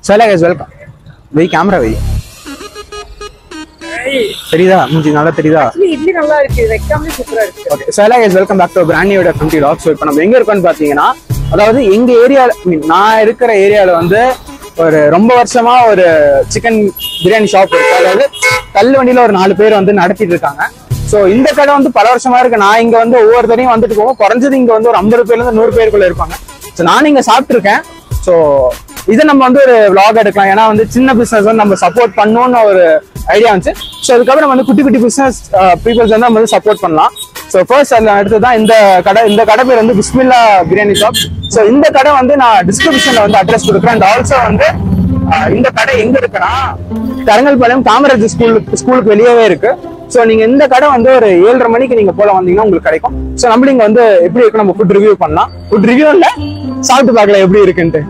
So guys, welcome. Very camera very. தெரியுதா மூஞ்சி நல்லா தெரியுதா இட்லி நல்லா இருக்கு வெக்காமே சூப்பரா இருக்கு okay so guys welcome back to brand new FMT vlog so இப்போ நம்ம எங்க இருக்கோம்னு பாத்தீங்கன்னா அதாவது எங்க ஏரியால நான் இருக்கிற ஏரியால வந்து ஒரு ரொம்ப வருஷமா ஒரு சிக்கன் பிரியாணி ஷாப் இருக்கு அதாவது கல்வண்டியில ஒரு 4 பேர் வந்து நடத்திட்டு இருக்காங்க சோ இந்த கடை வந்து பல வருஷமா இருக்கு நான் இங்க வந்து ஒவ்வொருத்தரையும் வந்துட்டு போவோம் குறைஞ்சது இங்க வந்து ஒரு 50 பேர்ல இருந்து 100 பேருக்குள்ள இருப்பாங்க சோ நான் இங்க சாப்பிட்டு இருக்கேன் சோ இதை நம்ம வந்து ஒரு vlog எடுக்கலாம் ஏன்னா வந்து சின்ன பிசினஸ் வந்து நம்ம சப்போர்ட் பண்ணணும்னு ஒரு ஐடியா வந்துச்சு ஸோ அதுக்கப்புறம் வந்து குட்டி குட்டி பிசினஸ் பீப்புள்ஸ் வந்து நம்ம வந்து சப்போர்ட் பண்ணலாம் ஸோ ஃபர்ஸ்ட் அதில் அடுத்து தான் இந்த கடை பேர் வந்து பிஸ்மில்லா பிரியாணி ஷாப் ஸோ இந்த கடை வந்து நான் டிஸ்கிரிப்ஷன்ல வந்து அட்ரஸ் கொடுக்குறேன் அண்ட் ஆல்சோ வந்து இந்த கடை எங்க இருக்குன்னா தரங்கல்பாளையம் காமராஜ் ஸ்கூலுக்கு வெளியவே இருக்கு ஸோ நீங்க இந்த கடை வந்து ஒரு 7:30 மணிக்கு நீங்க போல வந்தீங்கன்னா உங்களுக்கு கிடைக்கும் ஸோ நம்மள இங்க வந்து எப்படி இருக்கு நம்ம ஃபுட் ரிவ்யூ பண்ணலாம் ஃபுட் ரிவ்யூ இல்ல சாப்பிட்டு பார்க்கலாம் எப்படி இருக்குன்ட்டு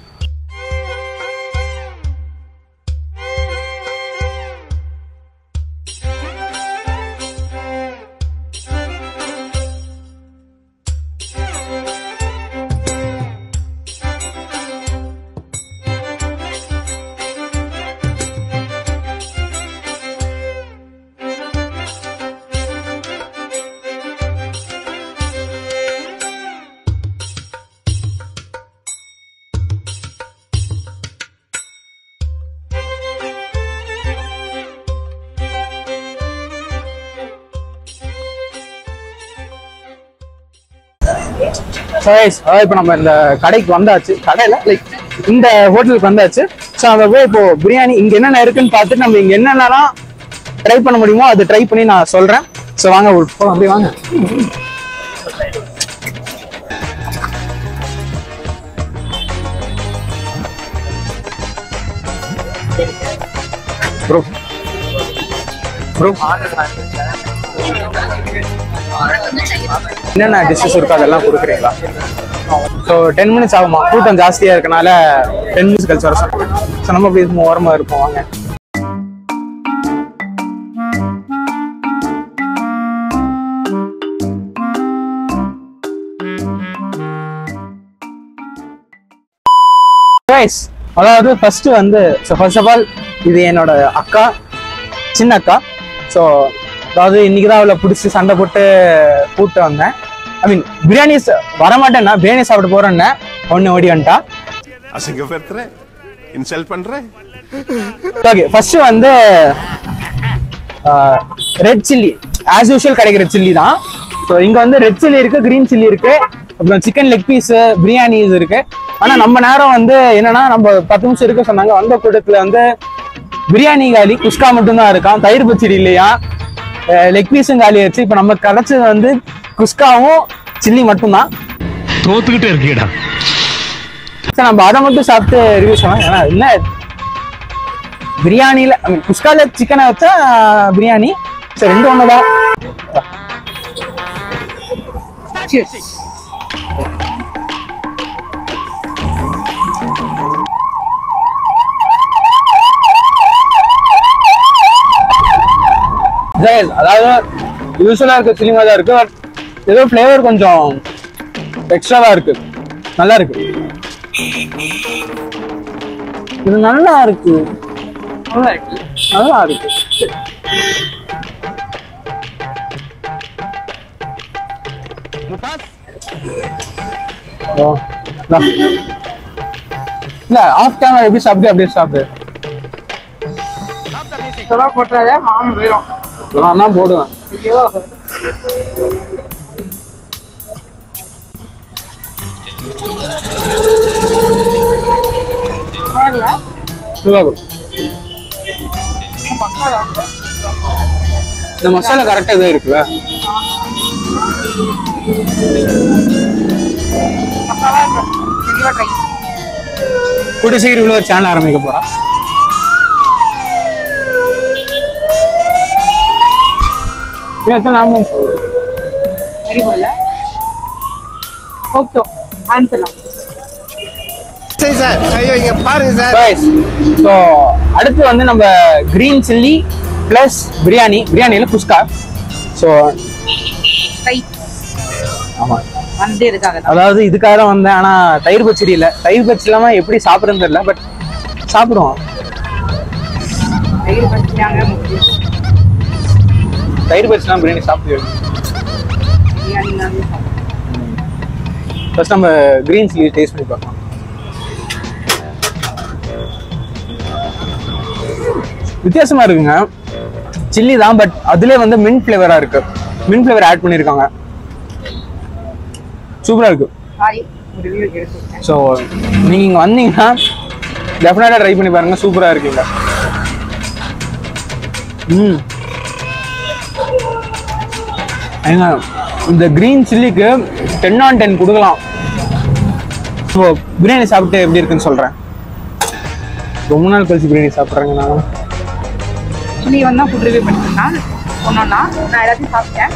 இப்போ நம்ம இந்த கடைக்கு வந்தாச்சு கடையில லைக் இந்த ஹோட்டலுக்கு வந்தாச்சு ஸோ அதை போய் இப்போ பிரியாணி இங்க என்னென்ன இருக்குன்னு பார்த்துட்டு நம்ம இங்க என்னென்னலாம் ட்ரை பண்ண முடியுமோ அதை ட்ரை பண்ணி நான் சொல்றேன் ஸோ வாங்க போகலாம் அப்படியே வாங்க ப்ரோ என்னென்ன டிஷ்ஷஸ் இருக்கோ அதெல்லாம் கொடுக்குறீங்களா ஸோ 10 மினிட்ஸ் ஆகுமா கூட்டம் ஜாஸ்தியாக இருக்கனால 10 மினிட்ஸ் கழிச்சு வர சொல்லுங்க ஸோ நம்ம அப்படி ஓரமாக இருப்போம் வாங்க அதாவது ஃபர்ஸ்ட் ஆஃப் ஆல் இது என்னோட அக்கா சின்ன அக்கா ஸோ அதாவது இன்னைக்குதான் அவளை பிடிச்சி சண்டை போட்டு கூப்பிட்டு வந்தேன் ஐ மீன் பிரியாணி வரமாட்டேன்னா பிரியாணி சாப்பிட போறேன்னா ஒன்னு ஓடி வந்துட்டா ஓகே ஃபர்ஸ்ட் வந்து ரெட் சில்லி ஆஸ் யூஷுவல் கிடைக்கிற சில்லி தான் ஸோ இங்க வந்து ரெட் சில்லி இருக்கு கிரீன் சில்லி இருக்கு அப்புறம் சிக்கன் லெக் பீஸ் பிரியாணிஸ் இருக்கு ஆனா நம்ம நேரம் வந்து என்னன்னா நம்ம 10 நிமிஷம் இருக்க சொன்னாங்க வந்த கூட்டத்துல வந்து பிரியாணி காலி குஸ்கா மட்டும்தான் இருக்கான் தயிர் பச்சடி இல்லையா லெக் பீஸும் காலி ஆச்சு இப்ப நம்ம கிடைச்சது வந்து குஸ்காவும் சில்லி மட்டும்தான் தோத்துக்கிட்டே இருக்கீடா சார் நம்ம அதை மட்டும் சாப்பிட்டு ரிவ்யூ சொன்னோம் ஏன்னா இல்ல பிரியாணியில குஸ்கால சிக்கனை வச்சா பிரியாணி சரி 2 ஒண்ணுதான் அதாவது யூஸ்வலா இருக்க சிலிமா தான் இருக்கு பட் ஏதோ ஃபிளேவர் கொஞ்சம் எக்ஸ்ட்ராவா இருக்கு நல்லா இருக்கு இது நல்லா இருக்கு இல்ல ஆஃப் கேமரா எப்படி சாப்பிட்டு அப்படியே சாப்பிடு போட்டாலே மாமன் போயிடும் நான் தான் போடுவேன் இந்த மசாலா கரெக்டா இதே இருக்குல்ல கூடிய சீக்கிரம் இவ்வளவு ஒரு சேனல் ஆரம்பிக்க போறான் நாமும் அடுத்து வந்து நம்ம கிரீன் சில்லி பிளஸ் பிரியாணியில குஸ்கா ஸோ ஆமா வந்தே இருக்காங்க. அதாவது இதுக்காக தான் வந்தேன். ஆனா தயிர் பச்சடி இல்ல. தயிர் பச்சடி இல்லாம எப்படி சாப்பிடுறதுன்னு தெரியல. பட் சாப்பிடுவோம். தயிர் பச்சிட்டாங்க முக்கியம். தயிர் பச்சிலாம் பிரியாணி சாப்பிடுவோம். பிரியாணி தான் ஃபர்ஸ்ட் நம்ம கிரீன் சில்லி டேஸ்ட் பண்ணி பார்க்கலாம். வித்தியாசமா இருக்குங்க. சில்லி தான், பட் அதுலேயே வந்து மின்ட் ஃப்ளேவரா இருக்கு. மின்ட் ஃப்ளேவர் ஆட் பண்ணியிருக்காங்க. சூப்பரா இருக்கு. ஒரு வீடியோ எடுத்துருக்கேன். ஸோ நீங்க இங்க வந்தீங்கன்னா டெஃபினட்டா ட்ரை பண்ணி பாருங்க. சூப்பரா இருக்குங்க. ஏங்க இந்த கிரீன் சில்லிக்கு 10/10 கொடுக்கலாம். ஸோ பிரியாணி சாப்பிட்டு எப்படி இருக்குன்னு சொல்றேன். ரொம்ப நாள் கழிச்சு பிரியாணி சாப்பிட்றேங்க நான். நீ வந்தா ஃபுட் ரிவ்யூ பண்ணிருக்கான் ஒன்னொன்னா நான் எல்லாத்தையும் சாப்பிட்டேன்.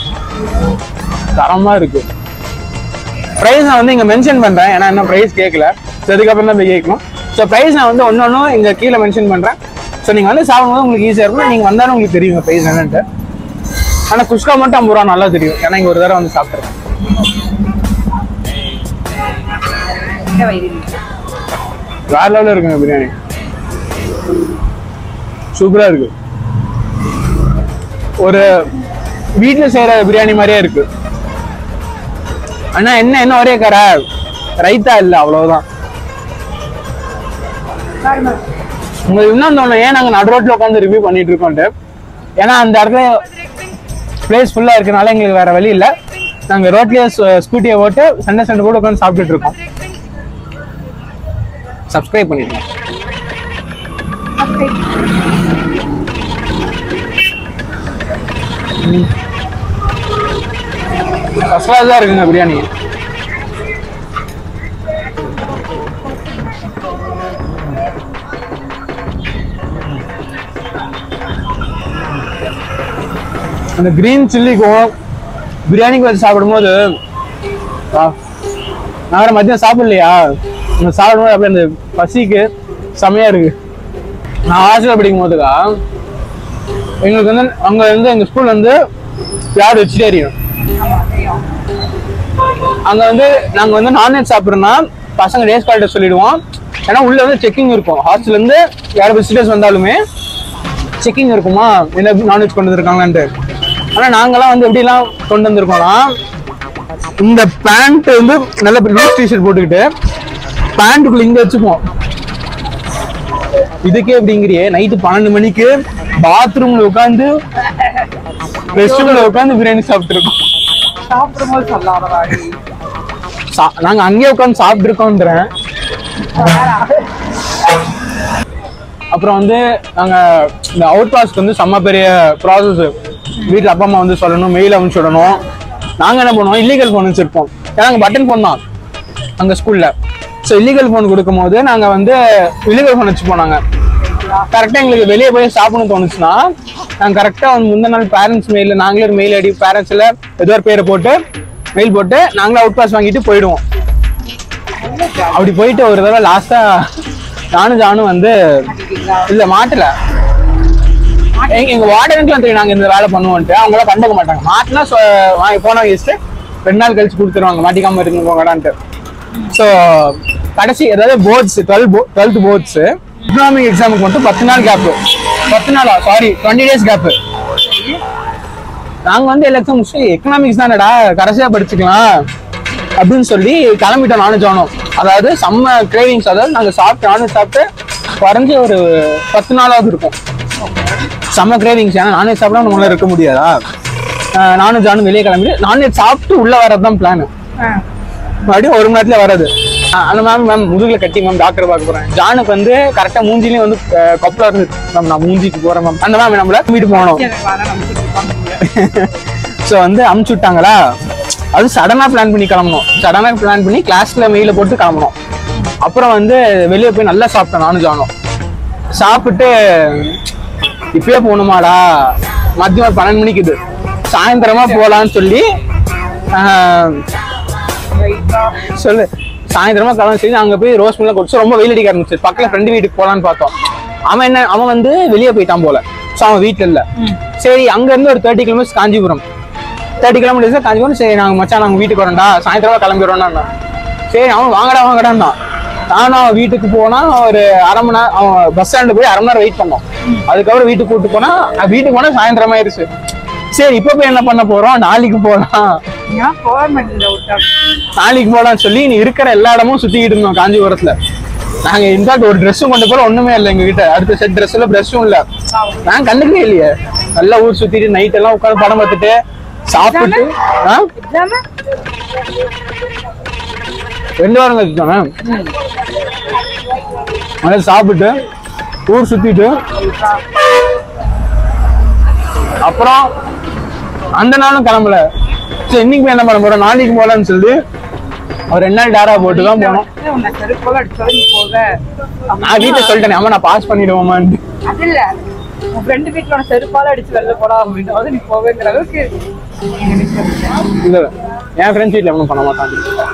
தரமா இருக்கு. ப்ரைஸ் நான் வந்து இங்க மென்ஷன் பண்றேன், ஏன்னா என்ன ப்ரைஸ் கேட்கல. ஸோ அதுக்கப்புறம் தான் போய் கேட்கணும். ஸோ ப்ரைஸ் நான் வந்து ஒன்னொன்னும் இங்க கீழே மென்ஷன் பண்றேன். ஸோ நீங்க வந்து சாப்பிடும்போது உங்களுக்கு ஈஸியா இருக்கும். நீங்க வந்தாலும் உங்களுக்கு தெரியும் ப்ரைஸ் என்னன்ட்டு. ஆனா குஸ்கா மட்டும் 50 ரூபா நல்லா தெரியும், ஏன்னா இங்க ஒரு தடவை வந்து சாப்பிட்றேன். வேற லெவலில் இருக்குங்க பிரியாணி. சூப்பரா இருக்கு. ஒரு வீட்டுல செய்யற பிரியாணி மாதிரியே இருக்கு. ஆனா என்ன ஒரே கரை ரைத்தா இல்ல, அவ்வளவுதான். உங்களுக்கு இன்னும் தோணும் ஏன் நாங்க நடு ரோட்ல உட்காந்து ரிவ்யூ பண்ணிட்டு இருக்கோம்ட்டு. ஏன்னா அந்த இடத்துல பிளேஸ் ஃபுல்லா இருக்கனால எங்களுக்கு வேற வழி இல்லை. நாங்க ரோட்லயே ஸ்கூட்டியை ஓட்டு சண்டை கூட உட்காந்து சாப்பிட்டுட்டு இருக்கோம். சப்ஸ்கிரைப் பண்ணிடுங்க. ஃபர்ஸ்ட் கிளாஸ் தான் இருக்குங்க பிரியாணி. அந்த கிரீன் சில்லிக்கும் பிரியாணிக்கு வச்சு சாப்பிடும்போது நான் வேற மதியம் சாப்பிடலையா, சாப்பிடும்போது அப்படியே அந்த பசிக்கு செமையா இருக்கு. நான் ஹாஸ்டல் படிக்கும் போதுக்கா எங்களுக்கு வந்து அங்க வந்து எங்க ஸ்கூல் வந்து யார் வெஜிடேரியன். அங்க வந்து நாங்க வந்து நான்வெஜ் சாப்பிட்றோம்னா பசங்க டேஸ் கால்ட்ட சொல்லிடுவோம். ஏன்னா உள்ள வந்து செக்கிங் இருக்கும். ஹாஸ்டல்ல இருந்து யாரும் விசிட்டர்ஸ் வந்தாலுமே செக்கிங் இருக்குமா, என்ன நான்வெஜ் கொண்டு வந்திருக்காங்கன்ட்டு. ஆனா நாங்கெல்லாம் வந்து எப்படிலாம் கொண்டு வந்திருக்கோம்னா, இந்த பேண்ட் வந்து நல்ல லூஸ் டிஷர்ட் போட்டுக்கிட்டு பேண்ட்டுக்குள்ள இங்க வச்சுப்போம். இதுக்கே எப்படிங்கிறியே நைட்டு 12 மணிக்கு பாத்ரூம்ல உட்காந்து ரெஸ்ட் ரூம்ல உட்காந்து பிரியாணி சாப்பிட்டு இருக்கோம். சாப்பிடும்போது சொல்லாதடா. நாங்க அங்கேயே உட்காந்து சாப்பிட்டு இருக்கோம்ன்றேன். அப்புறம் வந்து நாங்க இந்த அவுட் பாஸ்க்கு வந்து செம்ம பெரிய ப்ராசஸ். வீட்டுல அப்பா அம்மா வந்து சொல்லணும், மெயில் அனுப்பிச்சு விடணும். நாங்க என்ன பண்ணுவோம், இல்லீகல் போன் வச்சிருப்போம். ஏன்னா நாங்க பட்டன் போன் தான் அங்க ஸ்கூல்ல. ஸோ இல்லீகல் போன் கொடுக்கும் போது நாங்க வந்து இல்லீகல் போன் வச்சு போனாங்க. கரெக்டா எங்களுக்கு வெளியே போய் சாப்பிடணும்னு தோணுச்சுன்னா நாங்க கரெக்டா வந்து முந்தின நாள் பேரண்ட்ஸ் மெயில நாங்களே ஒரு மெயில் ஐடி பேரண்ட்ஸ்ல ஏதோ ஒரு பேரை போட்டு மெயில் போட்டு நாங்களே அவுட் பாஸ் வாங்கிட்டு போயிடுவோம். அப்படி போயிட்டு ஒரு தடவை லாஸ்டா நானும் வந்து இல்ல மாட்டல. எங்க வார்டனுக்குலாம் தெரியும் நாங்க இந்த வேலை பண்ணுவோன்ட்டு. அவங்களாம் கண்டுக்க மாட்டாங்க. மாட்டினா போன வயசு 2 நாள் கழிச்சு கொடுத்துருவாங்க, மாட்டிக்காம இருக்கு போங்கடான்ட்டு. ஸோ கடைசி ஏதாவது போர்ட்ஸ் 12th போர்ட்ஸ் எக்கனாமிக் எக்ஸாமுக்கு மட்டும் 10 நாள் கேப்பு. 10 நாளா சாரி 20 days கேப்பு. நாங்க வந்து எல்லா எக்ஸாம் முடிச்சு எக்கனாமிக்ஸ் தானடா கடைசியா படிச்சுக்கலாம் அப்படின்னு சொல்லி கிளம்பிட்டோம். நானும் ஜானும் அதாவது செம்ம கிரேவிங்ஸ். அதாவது நாங்க நானும் சாப்பிட்டு குறைஞ்ச ஒரு 10 நாளாவது இருக்கும். செம்ம கிரேவிங்ஸ். ஏன்னா நான்வெஜ் சாப்பிட நம்மளால இருக்க முடியாதா. நானும் ஜானும் வெளியே கிளம்பி நான்வெஜ் சாப்பிட்டு உள்ள வரதுதான் பிளான். மறுபடியும் 1 மணி நேரத்துல வராது. அந்த மேம் முதுகுல கட்டி மேம் டாக்டர் பார்க்க போறேன். ஜானுக்கு வந்து கரெக்டா மூஞ்சிலையும் வந்து கொப்பலா இருந்து மேம் நான் மூஞ்சிக்கு போறேன் மேம். அந்த மேம் நம்மள வீட்டு போனோம். ஸோ வந்து அமுச்சு விட்டாங்களா, அது சடனா பிளான் பண்ணி கிளம்பணும். சடனா பிளான் பண்ணி கிளாஸ்ல மெயில போட்டு கிளம்பணும். அப்புறம் வந்து வெளியே போய் நல்லா சாப்பிட்டேன் நானும் ஜானும். சாப்பிட்டு இப்பயே போகணுமாடா, மதியம் 12 மணிக்கு இது சாயந்தரமா போலான்னு சொல்லி சொல்லு சாயந்தரமா கிளம்பி சொல்லி அங்க போய் ரோஸ் மில்ல குடிச்சு ரொம்ப வெயில் அடிக்க ஆரம்பிச்சு. பக்கத்துல ஃப்ரெண்டு வீட்டுக்கு போலான்னு பார்த்தோம். அவன் வந்து வெளியே போயிட்டான் போல. ஸோ அவன் வீட்டுல இல்ல. சரி அங்க இருந்து ஒரு 30 கிலோமீட்டர்ஸ் காஞ்சிபுரம். 30 கிலோமீட்டர்ஸ் காஞ்சிபுரம். சரி நாங்க மச்சான் நாங்க வீட்டுக்கு வரோம்டா, சாயந்தரமா கிளம்பிடுறோம்னா. சரி அவன் வாங்கடான்னா நானும் வீட்டுக்கு போனா ஒரு அரை மணி நேரம், அவன் பஸ் ஸ்டாண்டு போய் அரை மணி நேரம் வெயிட் பண்ணோம். அதுக்கப்புறம் வீட்டுக்கு கூப்பிட்டு போனா, வீட்டுக்கு போனா சாயந்தரம் ஆயிருச்சு. சரி இப்ப போய் என்ன பண்ண போறோம், நாளைக்கு போலாம், நாளைக்கு போலாம்னு சொல்லி நீ இருக்கிற எல்லா இடமும் சுத்திக்கிட்டு இருந்தோம் காஞ்சிபுரத்துல. நாங்க இன்ஃபேக்ட் ஒரு ட்ரெஸ்ஸும் கொண்டு போல, ஒண்ணுமே இல்லை எங்க கிட்ட. அடுத்த செட் ட்ரெஸ்ல ப்ரெஷ்ஷும் இல்ல. நாங்க கண்டுக்கவே இல்லையே. நல்லா ஊர் சுத்திட்டு நைட் எல்லாம் உட்காந்து படம் பார்த்துட்டு சாப்பிட்டு 2 வாரம் கழிச்சுட்டாங்க. அதனால சாப்பிட்டு ஊர் சுத்திட்டு அப்புறம் அந்த நாளும் கிளம்பல. சரி இன்னைக்கு போய் என்ன பண்ண போறோம், நாளைக்கு போலான்னு சொல்லி ஒரு 2 நாள் டேரா போட்டு தான் போனோம். நான் வீட்டை சொல்லிட்டேன், அம்மா நான் பாஸ் பண்ணிடுவோமான்னு. அது இல்ல, உன் ஃப்ரெண்டு வீட்டுல உன செருப்பால அடிச்சு வெளில போடா அப்படின்னு நீ போவேங்கிற அளவுக்கு இல்ல என் ஃப்ரெண்ட்ஸ் வீட்டுல ஒன்றும் பண்ண மாட்டாங்க.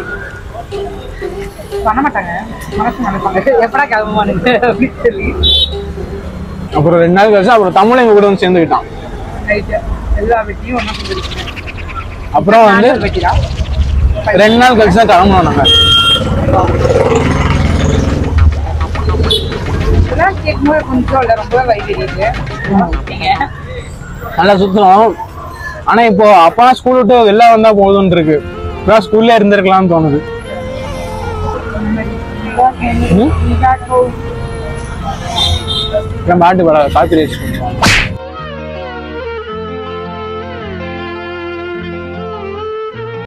பண்ண மாட்டாங்க, மனசு நினைப்பாங்க எப்படா கிளம்புவானுங்க அப்படின்னு சொல்லி. அப்புறம் 2 நாள் கழிச்சு அப்புறம் தமிழ் எங்க கூட வந்து சேர்ந்துக்கிட்டான். எல்லா வீட்டையும் ஒண்ணா செஞ்சிருக்கேன். அப்புறம் வந்து 2 நாள் கழிச்சு தான் கிளம்பணும் நாங்க. இதெல்லாம் கேட்கும்போது கொஞ்சம் இல்லை, ரொம்ப வைத்திருக்கு. நல்லா சுத்தணும். ஆனா இப்போ அப்பா ஸ்கூல் விட்டு வெளில வந்தா போதும்னு இருக்கு. இப்ப ஸ்கூல்ல இருந்திருக்கலாம்னு தோணுது. பாட்டு படம் காப்பி